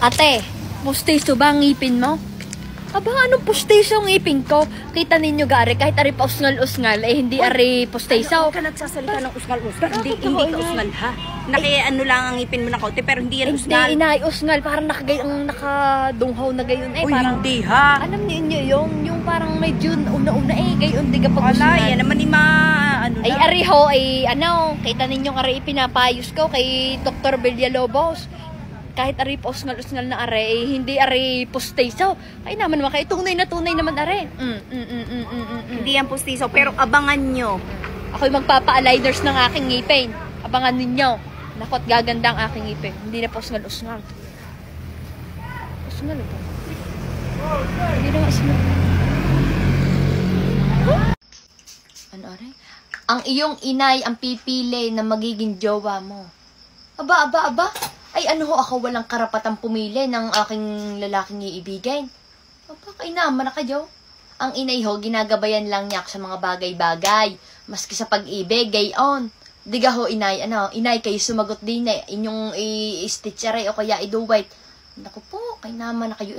Ate, pustiso ba ang ngipin mo? Aba, anong pustiso ang ngipin ko? Kita ninyo, gari, kahit ari pa usngal-usngal, eh hindi ari pustiso. Huwag ka nagsasalita ng usngal-usgal. Hindi ka usngal, ha? Ano lang ang ngipin mo na konti, pero hindi yan usngal. Hindi, inay, usngal. Parang nakadunghaw na gayon. Eh, Uy, parang, hindi, ha? alam niyo yung parang medyo una-una eh, gayon, di ka pag usngal. Wala, yan naman ay, ari ho, ay, kita ninyong ari pinapayos ko kay Dr. Villalobos. Kahit ari pa usngal-usngal na are, eh, hindi ari pustiso. Ay naman kay tunay naman are. Hindi yan pustiso, pero abangan nyo. Ako'y magpapa-aligners ng aking ngipin. Abangan ninyo. Nakot gaganda ang aking ngipin. Hindi na pa usngal-usngal. Usngal ito. Hindi na usngal. Ano are? Ang iyong inay ang pipili na magiging jowa mo. Aba. Ay ano ho, ako walang karapatang pumili ng aking lalaking iibigin. Aba, kainaman na kayo. Ang inay ho, ginagabayan lang niya sa mga bagay-bagay. Maski sa pag-ibig, gayon. Diga ho, inay, inay kayo sumagot din eh. Inyong i-stitch aray o kaya i-do-white. Naku po, kainaman na kayo.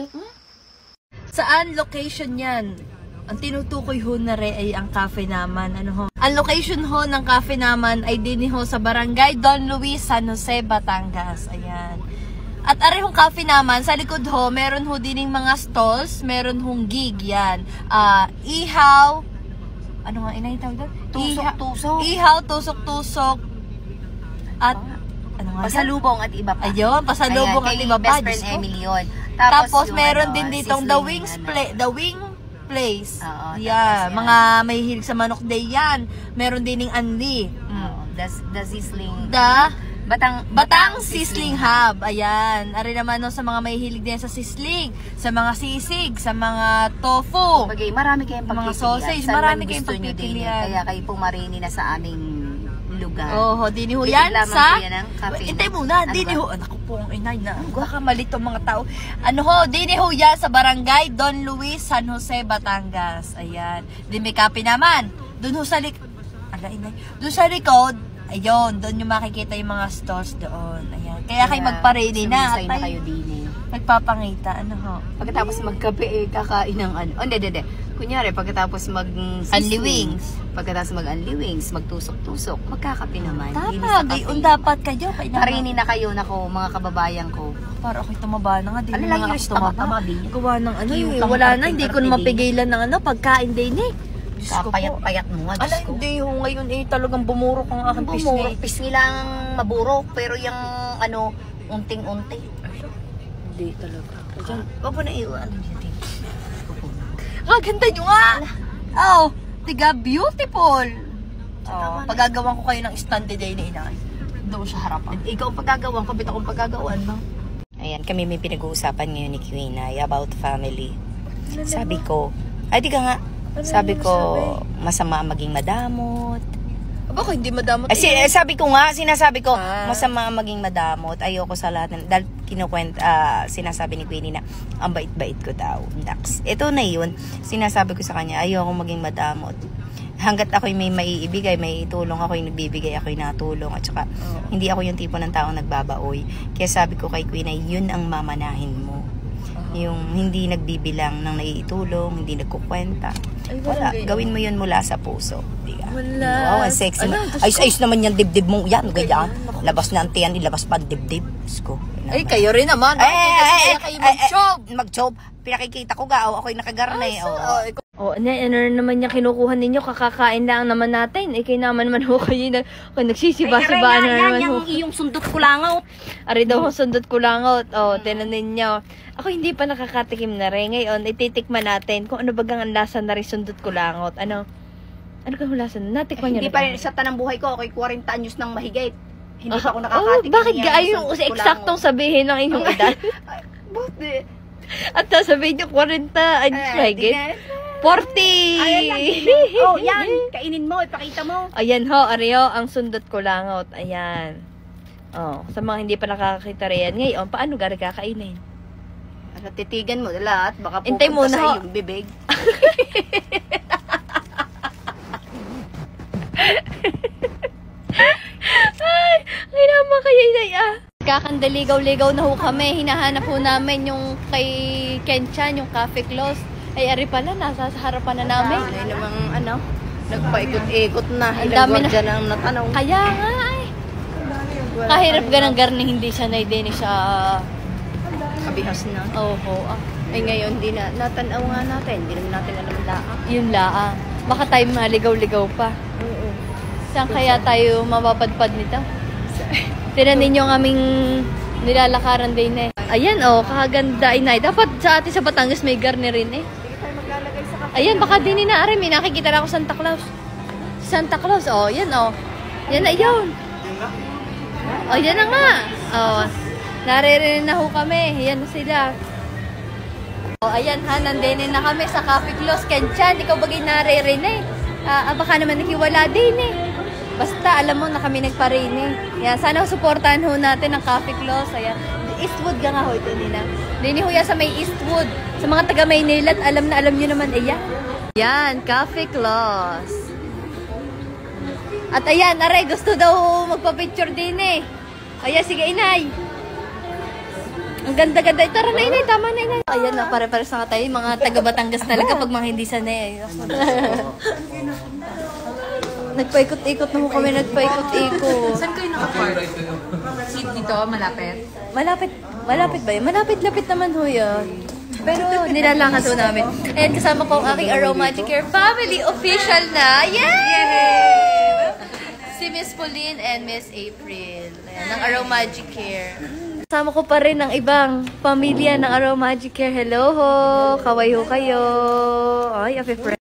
Saan location yan? Ang tinutukoy ho na ay ang cafe naman. Ang location ho ng cafe naman ay din ho sa barangay Don Luis, San Jose, Batangas. Ayan. At arehong cafe naman, sa likod ho, meron ho dining mga stalls, meron hong gig yan. Ihaw, ano nga inay tawag doon? Tusok-tusok. Ihaw, tusok-tusok. At, ano nga Pasalubong at iba pa. Ayun, pasalubong at iba pa. Best friend Emily yun. Tapos meron din ditong The Wing Place. Yeah, mga may hilig sa manok day yan. Meron din ng Andy. The Sizzling. Batang Sizzling Hub. Ayan. Ari naman sa mga may hilig din sa sizzling, sa mga sisig, sa mga tofu. Bagay, marami kayong mga pagpipilian. sausage, marami kayong pagpipilian. Kaya kayo pumarini na sa aming lugar. Dini ho yan sa... Intay muna, dini ho. Naku po, ang inay na. Baka malito mga tao. Dini ho yan sa barangay Don Luis, San Jose, Batangas. Ayan. Di may kape naman. Doon ho sa doon sa likod, ayun, doon yung makikita yung mga stalls doon. Ayan. Kaya kayo magparini na. Sumisay na kayo din eh. Magpapangita. Pagkatapos magkape kakain ng Hindi. Kunyari, pagkatapos Unli Wings. Pagkatapos mag-unli wings, magtusok-tusok, magkakape naman. Tama, gayon dapat kayo. Parini na kayo, nako, mga kababayan ko. Para ako'y tumaba na nga. Ano lang yung tumaba? Gawa ng wala na, hindi ko mapigilan ng pagkain din eh. Kapayat-payat mo nga, Diyos ko. Hindi ho, ngayon talagang bumurok ang aking pisngi. Bumurok, pisngi lang maburok, pero yung unting-unti. Hindi talaga. Wag mo na iwan. Ganda nyo nga! Tiga, beautiful! Pagagawan ko kayo ng standard day na inay. Doon sa harapan. Ikaw ang pagagawan, kabit akong pagagawan, no? Ayan, kami may pinag-uusapan ngayon ni Queen ay about family. Sabi ko, sabi ko, masama maging madamot. Baka hindi madamot. Sinasabi ko, masama maging madamot. Ayoko sa lahat. Dahil sinasabi ni Queenie na, ang bait-bait ko daw. Naks. Ito na yun. Sinasabi ko sa kanya, ayoko maging madamot. Hanggat ako'y may maiibigay, may itulong, ako'y nagbibigay, ako'y natulong. At saka, hindi ako yung tipo ng taong nagbabaoy. Kaya sabi ko kay Queenie, yun ang mamanahin mo. Yung hindi nagbibilang ng naiitulong, hindi nagkukwenta. Wala, gawin mo yun mula sa puso. Wala. Wow, ang sexy. Ayos naman yung dibdib mo. Yan, ganyan. Labas na ang tiyan, ilabas pa ang dibdib. Sko. Ay, kayo rin naman. Kayo mag-job. Mag-job. Pinakikita ko ako'y nakagarnay. Ano naman yung kinukuha ninyo? Kakakain lang naman natin. Kayo naman ho kayo nagsisiba-siba na naman ho. Yan, yung sundot kulangot. Ari daw sundot kulangot. Tinan ninyo. Ako hindi pa nakakatikim na rin. Ngayon, ititikman natin kung ano bagang ang lasa na rin sundot kulangot. Ano kang lasa? Natikman niyo na. Hindi pa rin sa tanang buhay ko. Ako'y 40 anyos nang mahigit. Hindi pa ako nakakatikim. Bakit gayon? Eksaktong sabihin ng inyong edad. Buti. At sabihin niyo 40 anyos mahigit. 40! Ayan yan. Kainin mo, ipakita mo. Ayan ho, Areo, ang sundot kulangot. Ayan. Sa mga hindi pa nakakakita rin. Ngayon, paano gari kakainin? Titigan mo lahat. Baka Intay pupunta muna sa iyong bibig. Ay, naman kayo, inay Kakandaligaw-ligaw na ho kami. Hinahanap ho namin yung kay Kenchan, yung Cafe Close. Ay, ari pala, nasa sa harapan na namin. Ay, namang nagpaikot-ikot na. Ang Ilang dami buwan na. dyan ang natanaw. Kaya nga ay. Kahirap ganang garni, hindi siya na din siya. Kabihas na. Oho. Ay, ngayon, di na. Natanaw nga natin. Hindi naman natin alam ang daan. Yun laang. Baka tayo maligaw-ligaw pa. Oo. Saan kaya tayo mapapadpad nito? Tinan ninyo ang aming nilalakaran din eh. Ayan kakaganda inay. Dapat sa atin sa Batangas may garni rin eh. Hindi tayo maglalagay sa kape. Ayan, baka din inaari. May nakikita na ako Santa Claus. Santa Claus, yan Yan na yun. Yan na nga. Naririnig na ho kami. Yan na sila. Ayan ha, nandinin na kami sa Cafe Close. Kenchan, ikaw bagay naririnig. Baka naman nakiwala din eh. Basta alam mo na kami nagparini. Yan, sana suportahan ho natin ang Cafe Close. Ayan. Eastwood ka nga ho ito nila. Dini ho yan sa may Eastwood. Sa mga taga Maynila, alam na alam nyo naman. Ayan. Yan, Cafe Close. At ayan, aray, gusto daw magpa-picture din eh. Ayan, sige inay. Ang ganda-ganda. Tara na inay, tama na inay. Ayan na, pare-pares na tayo. Mga taga Batangas talaga pag mga hindi sanay. Nagpaikot-ikot na ho kami, nagpaikot-ikot. Saan kayo nakapark? Seat dito, malapit? Malapit ba yun? Malapit-lapit naman ho yun. Pero nilalakad ho namin. And kasama ko ang aking Aromagic Care family. Official na! Yay! Si Miss Pauline and Miss April. Ayan, ng Aromagic Care. Kasama ko pa rin ang ibang pamilya ng Aromagic Care. Hello ho! Kaway ho kayo! Ay, happy friend.